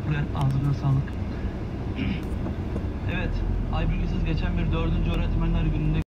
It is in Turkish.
Alperen, ağzına sağlık. Evet, Ay Bilgisiz geçen bir 4. öğretmenler gününde